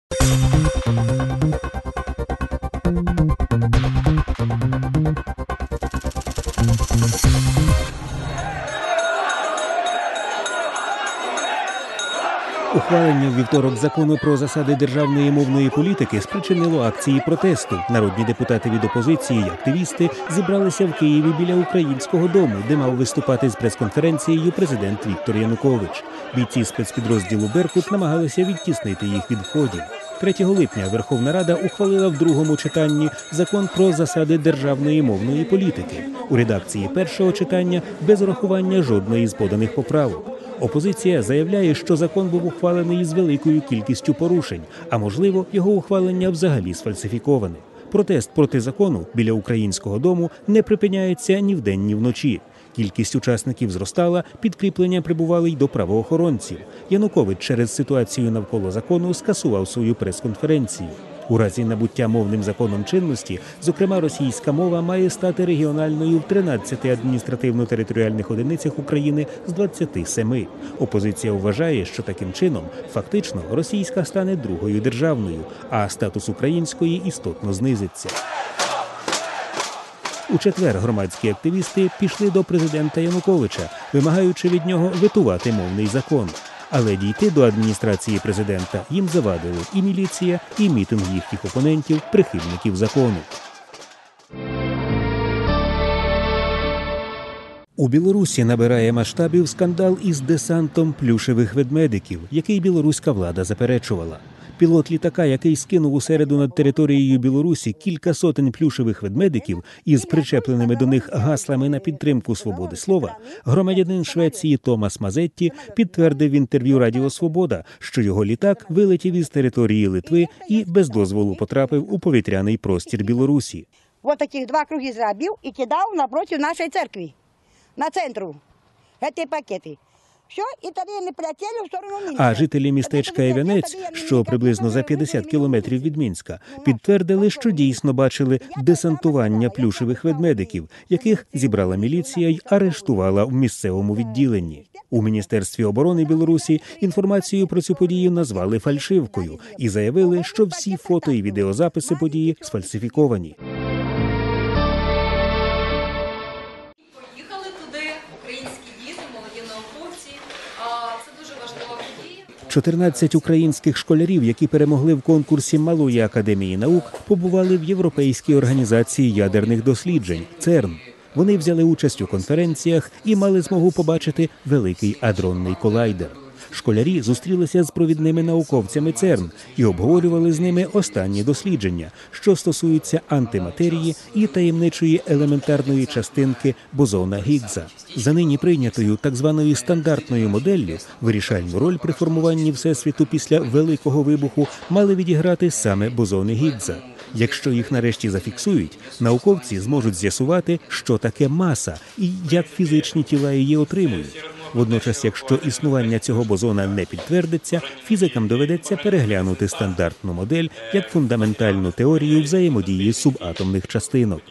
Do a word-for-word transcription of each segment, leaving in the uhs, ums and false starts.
Ухвалення у вівторок закону про засади державної мовної політики спричинило акції протесту. Народні депутати від опозиції і активісти зібралися в Києві біля Українського дому, де мав виступати з прес-конференцією президент Віктор Янукович. Бійці спецпідрозділу «Беркут» намагалися відтіснити їх від входів. третього липня Верховна Рада ухвалила в другому читанні закон про засади державної мовної політики. У редакції першого читання без урахування жодної з поданих поправок. Опозиція заявляє, що закон був ухвалений з великою кількістю порушень, а можливо, його ухвалення взагалі сфальсифіковане. Протест проти закону біля Українського дому не припиняється ні вдень, ні вночі. Кількість учасників зростала, підкріплення прибували й до правоохоронців. Янукович через ситуацію навколо закону скасував свою прес-конференцію. У разі набуття мовним законом чинності, зокрема російська мова має стати регіональною в тринадцяти адміністративно-територіальних одиницях України з двадцяти семи. Опозиція вважає, що таким чином фактично російська стане другою державною, а статус української істотно знизиться. У четвер громадські активісти пішли до президента Януковича, вимагаючи від нього ветувати мовний закон. Але дійти до адміністрації президента їм завадили і міліція, і мітинг їхніх опонентів, прихильників закону. У Білорусі набирає масштабів скандал із десантом плюшевих ведмедиків, який білоруська влада заперечувала. Пілот літака, який скинув у середу над територією Білорусі кілька сотень плюшевих ведмедиків із причепленими до них гаслами на підтримку свободи слова, громадянин Швеції Томас Мазетті підтвердив в інтерв'ю Радіо Свобода, що його літак вилетів із території Литви і без дозволу потрапив у повітряний простір Білорусі. Ось таких два круги зробив і кидав напроти нашої церкви, на центру, ці пакети. А жителі містечка Івянець, що приблизно за п'ятдесят кілометрів від Мінська, підтвердили, що дійсно бачили десантування плюшевих ведмедиків, яких зібрала міліція й арештувала в місцевому відділенні. У Міністерстві оборони Білорусі інформацію про цю подію назвали фальшивкою і заявили, що всі фото і відеозаписи події сфальсифіковані. чотирнадцять українських школярів, які перемогли в конкурсі Малої академії наук, побували в Європейській організації ядерних досліджень – церн. Вони взяли участь у конференціях і мали змогу побачити великий адронний колайдер. Школярі зустрілися з провідними науковцями церн і обговорювали з ними останні дослідження, що стосуються антиматерії і таємничої елементарної частинки бозона Гіггса. За нині прийнятою так званою стандартною моделлю вирішальну роль при формуванні Всесвіту після Великого вибуху мали відіграти саме бозони Гіггса. Якщо їх нарешті зафіксують, науковці зможуть з'ясувати, що таке маса і як фізичні тіла її отримують. Водночас, якщо існування цього бозона не підтвердиться, фізикам доведеться переглянути стандартну модель як фундаментальну теорію взаємодії субатомних частинок.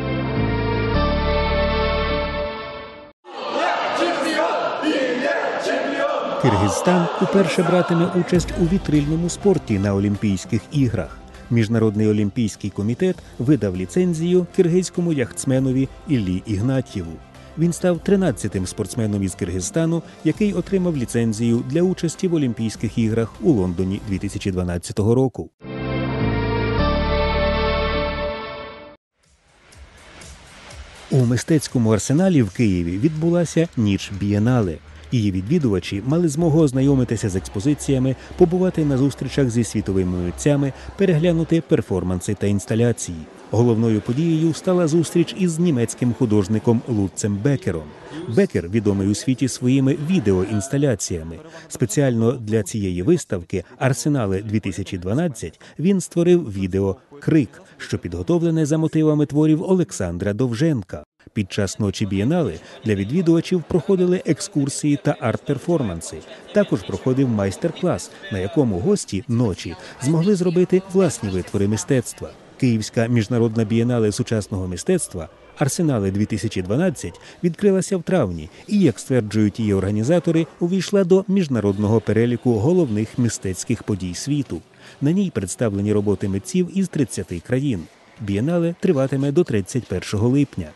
Киргизстан уперше братиме участь у вітрильному спорті на Олімпійських іграх. Міжнародний олімпійський комітет видав ліцензію киргизькому яхтсменові Іллі Ігнатьєву. Він став тринадцятим спортсменом із Киргизстану, який отримав ліцензію для участі в Олімпійських іграх у Лондоні дві тисячі дванадцятого року. У мистецькому арсеналі в Києві відбулася ніч бієнале. Її відвідувачі мали змогу ознайомитися з експозиціями, побувати на зустрічах зі світовими митцями, переглянути перформанси та інсталяції. Головною подією стала зустріч із німецьким художником Лутцем Бекером. Бекер відомий у світі своїми відеоінсталяціями. Спеціально для цієї виставки «Арсенали-дві тисячі дванадцять» він створив відео «Крик», що підготовлене за мотивами творів Олександра Довженка. Під час ночі бієнале для відвідувачів проходили екскурсії та арт-перформанси. Також проходив майстер-клас, на якому гості ночі змогли зробити власні витвори мистецтва. Київська міжнародна бієнале сучасного мистецтва «Арсенали-дві тисячі дванадцять» відкрилася в травні і, як стверджують її організатори, увійшла до міжнародного переліку головних мистецьких подій світу. На ній представлені роботи митців із тридцяти країн. Бієнале триватиме до тридцять першого липня.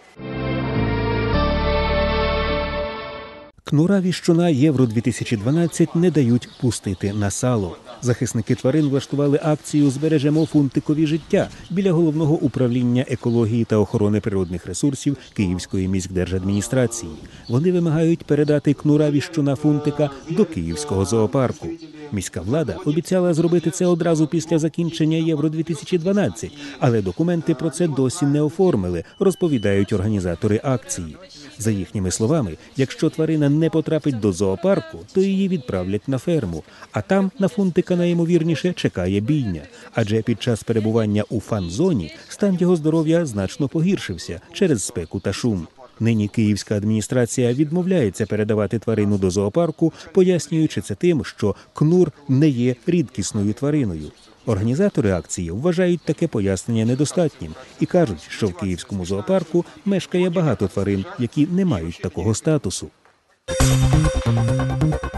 Кнура віщуна Євро дві тисячі дванадцять не дають пустити на сало. Захисники тварин влаштували акцію «Збережемо фунтикові життя» біля Головного управління екології та охорони природних ресурсів Київської міськдержадміністрації. Вони вимагають передати кнура віщуна фунтика до Київського зоопарку. Міська влада обіцяла зробити це одразу після закінчення Євро дві тисячі дванадцять, але документи про це досі не оформили, розповідають організатори акції. За їхніми словами, якщо тварина не потрапить до зоопарку, то її відправлять на ферму, а там на фунтика найімовірніше чекає бійня. Адже під час перебування у фан-зоні стан його здоров'я значно погіршився через спеку та шум. Нині київська адміністрація відмовляється передавати тварину до зоопарку, пояснюючи це тим, що кнур не є рідкісною твариною. Організатори акції вважають таке пояснення недостатнім і кажуть, що в київському зоопарку мешкає багато тварин, які не мають такого статусу.